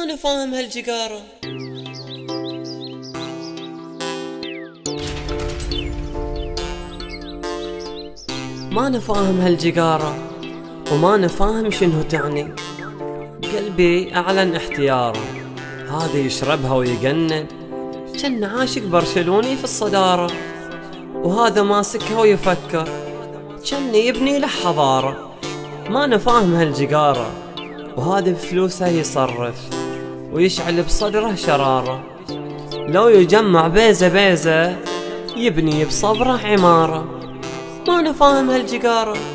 ما أنا فاهم هالجقارة. ما أنا فاهم هالجقارة وما أنا فاهم شنو تعني. قلبي أعلن احتياره، هذا يشربها ويقنن جن عاشق برشلوني في الصدارة، وهذا ماسكها ويفكر جن يبني له حضارة. ما أنا فاهم هالجقارة، وهذا بفلوسه يصرف ويشعل بصدره شرارة. لو يجمع بيزة بيزة يبني بصبره عمارة. ما أنا فاهم هالجقارة.